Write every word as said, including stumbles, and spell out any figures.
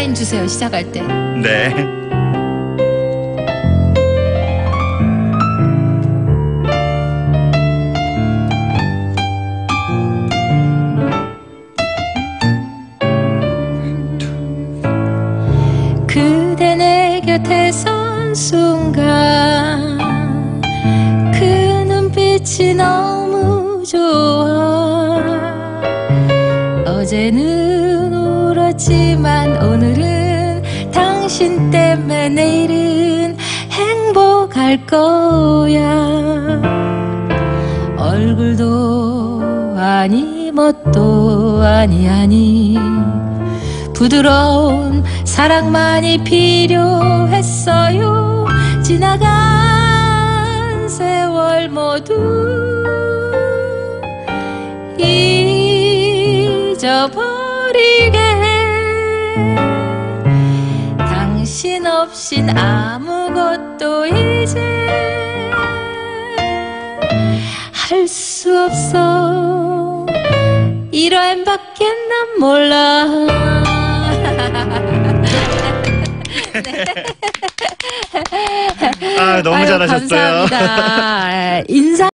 사인 주세요, 시작할 때. 네. 그대 내 곁에 선 순간 그 눈빛이 너무 좋아. 어제는 울었지만 오늘은 당신 때문에 내일은 행복할 거야. 얼굴도 아니 멋도 아니 아니 부드러운 사랑만이 필요했어요. 지나간 세월 모두 잊어버리게 해. 당신 없인 아무것도 이제 할 수 없어. 이러함밖에 난 몰라. 네. 아, 너무 아유, 잘하셨어요. 감사합니다. 인사